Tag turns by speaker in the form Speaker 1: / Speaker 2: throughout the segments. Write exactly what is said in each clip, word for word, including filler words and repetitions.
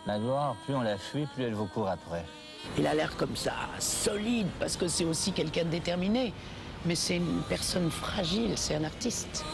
Speaker 1: La gloire, plus on la fuit, plus elle vous court après.
Speaker 2: Il a l'air comme ça, solide, parce que c'est aussi quelqu'un de déterminé. Mais c'est une personne fragile, c'est un artiste.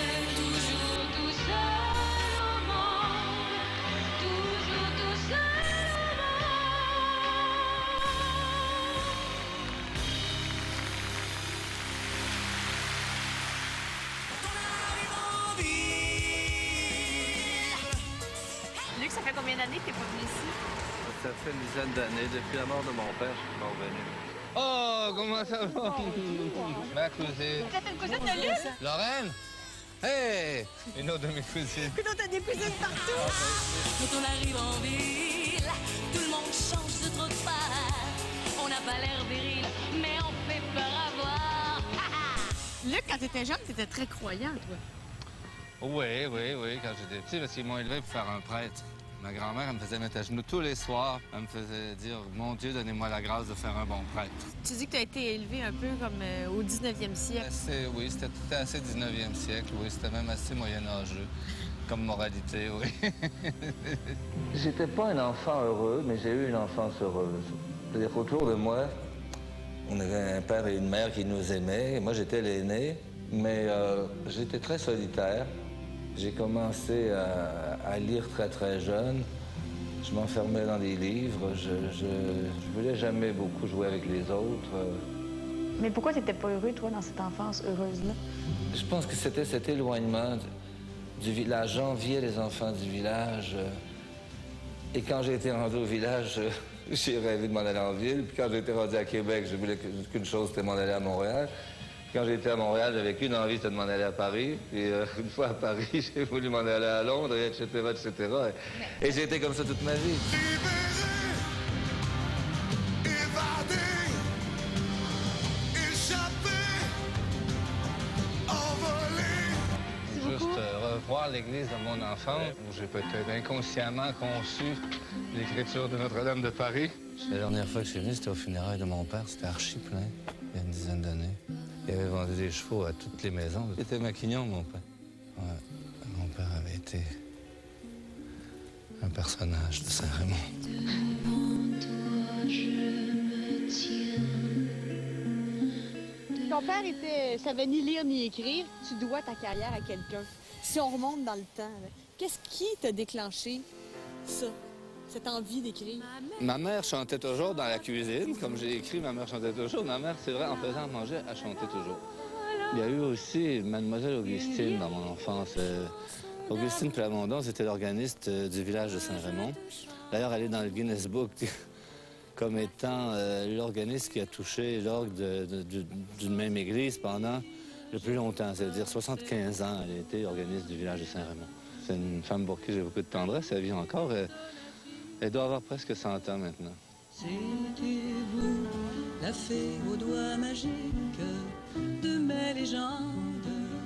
Speaker 3: Luc, ça fait combien d'années que t'es pas venu ici?
Speaker 4: Ça fait une dizaine d'années. Depuis la mort de mon père, je suis pas revenu.
Speaker 1: Oh, comment ça va? Ma cousine.
Speaker 3: T'as une cousine de Luc?
Speaker 1: Lorraine? Hey! Une autre de mes cousines.
Speaker 3: Puis t'as des cousines partout!
Speaker 5: Quand on arrive en ville, tout le monde change de trop de part. On n'a pas l'air viril, mais on fait peur à voir.
Speaker 3: Luc, quand t'étais jeune, t'étais très croyant, toi.
Speaker 1: Oui, oui, oui, quand j'étais petit, parce qu'ils m'ont élevé pour faire un prêtre. Ma grand-mère, elle me faisait mettre à genoux tous les soirs. Elle me faisait dire, mon Dieu, donnez-moi la grâce de faire un bon prêtre.
Speaker 3: Tu dis que t'as été élevé un peu comme euh, au dix-neuvième siècle.
Speaker 1: Assez, oui, c'était tout assez dix-neuvième siècle, oui, c'était même assez moyenâgeux, comme moralité, oui. J'étais pas un enfant heureux, mais j'ai eu une enfance heureuse. C'est-à-dire qu'autour de moi, on avait un père et une mère qui nous aimaient. Moi, j'étais l'aîné, mais euh, j'étais très solitaire. J'ai commencé à, à lire très, très jeune. Je m'enfermais dans des livres. Je, je, je voulais jamais beaucoup jouer avec les autres.
Speaker 6: Mais pourquoi t'étais pas heureux, toi, dans cette enfance heureuse-là?
Speaker 1: Je pense que c'était cet éloignement du village. J'enviais les enfants du village. Et quand j'ai été rendu au village, j'ai rêvé de m'en aller en ville. Puis quand j'ai été rendu à Québec, je voulais qu'une chose, c'était m'en aller à Montréal. Quand j'étais à Montréal, j'avais qu'une envie, c'était de m'en aller à Paris. Puis euh, une fois à Paris, j'ai voulu m'en aller à Londres, et cetera, et cetera. Et, et j'ai été comme ça toute ma vie. Juste euh, revoir l'église de mon enfance, où j'ai peut-être inconsciemment conçu l'écriture de Notre-Dame de Paris. La dernière fois que je suis venu, c'était au funérailles de mon père. C'était archi plein, il y a une dizaine d'années. Il avait vendu des chevaux à toutes les maisons. Il était maquignon, mon père. Ouais, mon père avait été un personnage de Saint-Raymond.
Speaker 6: Ton père était, savait ni lire ni écrire. Tu dois ta carrière à quelqu'un. Si on remonte dans le temps, qu'est-ce qui t'a déclenché ça, cette envie d'écrire?
Speaker 1: Ma mère chantait toujours dans la cuisine. Comme j'ai écrit, ma mère chantait toujours. Ma mère, c'est vrai, en faisant manger, elle chantait toujours. Il y a eu aussi Mademoiselle Augustine dans mon enfance. Euh, Augustine Plamondon, c'était l'organiste euh, du village de Saint-Raymond. D'ailleurs, elle est dans le Guinness Book comme étant euh, l'organiste qui a touché l'orgue d'une même église pendant le plus longtemps, c'est-à-dire soixante-quinze ans. Elle a été organiste du village de Saint-Raymond. C'est une femme pour qui j'ai beaucoup de tendresse. Elle vit encore. Elle, elle doit avoir presque cent ans maintenant.
Speaker 5: C'était-vous la fée aux doigts magiques de mes légendes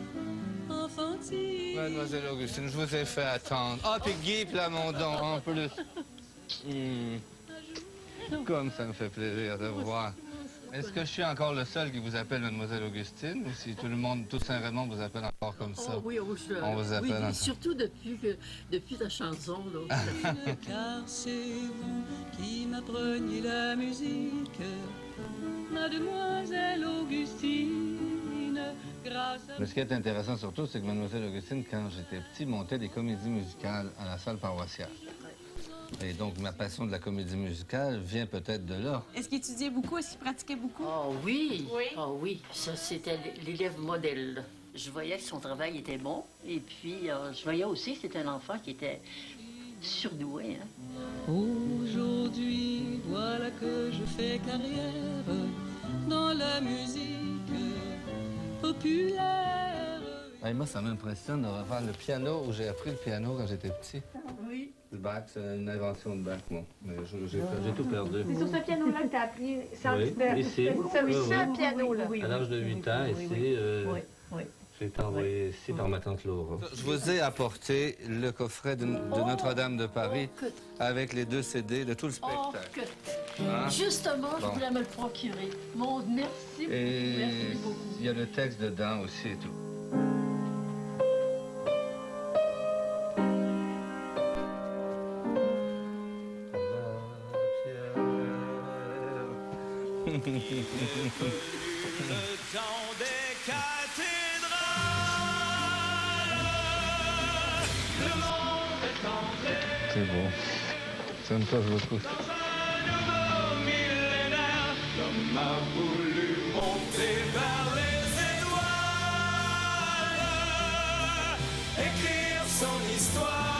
Speaker 5: enfantines?
Speaker 1: Mademoiselle Augustine, je vous ai fait attendre. Ah, puis Guy Plamondon, en plus. Mmh. Comme ça me fait plaisir de vous voir. Est-ce que je suis encore le seul qui vous appelle Mademoiselle Augustine, ou si tout le monde, tout Saint-Raymond vous appelle encore comme ça?
Speaker 7: Oh, oui, oh, je...
Speaker 1: On vous appelle
Speaker 7: oui,
Speaker 1: encore.
Speaker 7: surtout depuis, que, depuis ta chanson. Là.
Speaker 5: Car c'est vous qui m'appreniez la musique, Mademoiselle Augustine, grâce à...
Speaker 1: Mais ce qui est intéressant surtout, c'est que Mademoiselle Augustine, quand j'étais petit, montait des comédies musicales à la salle paroissiale. Et donc, ma passion de la comédie musicale vient peut-être de là.
Speaker 3: Est-ce qu'il étudiait beaucoup? Est-ce qu'il pratiquait beaucoup?
Speaker 7: Oh oui!
Speaker 3: Oui?
Speaker 7: Oh oui, ça c'était l'élève modèle. Je voyais que son travail était bon. Et puis, euh, je voyais aussi que c'était un enfant qui était surdoué. Hein?
Speaker 5: Aujourd'hui, voilà que je fais carrière dans la musique populaire.
Speaker 1: Et moi, ça m'impressionne de refaire le piano où j'ai appris le piano quand j'étais petit.
Speaker 7: Oui.
Speaker 1: Le Bach, c'est une invention de Bach, moi. Mais j'ai tout perdu.
Speaker 6: C'est sur ce piano-là que t'as appris.
Speaker 1: Oui, ici.
Speaker 6: C'est
Speaker 1: Oui,
Speaker 6: ce
Speaker 1: oui.
Speaker 6: piano-là.
Speaker 1: À l'âge de huit ans, ici, euh,
Speaker 7: Oui, oui.
Speaker 1: j'ai été envoyé ici par ma tante Laura. Je vous ai apporté le coffret de, de Notre-Dame de Paris
Speaker 7: Oh, que...
Speaker 1: avec les deux C D de tout le
Speaker 7: Oh,
Speaker 1: spectacle.
Speaker 7: que...
Speaker 1: Hein?
Speaker 7: Justement, je
Speaker 1: Bon.
Speaker 7: voulais me le procurer. Mon merci beaucoup.
Speaker 1: Et
Speaker 7: Merci beaucoup.
Speaker 1: il y a le texte dedans aussi et tout.
Speaker 8: temps des cathédrales, le monde est entré.
Speaker 1: C'est beau. Ça me touche beaucoup.
Speaker 8: Dans un nouveau millénaire, l'homme a voulu monter vers les étoiles, écrire son histoire.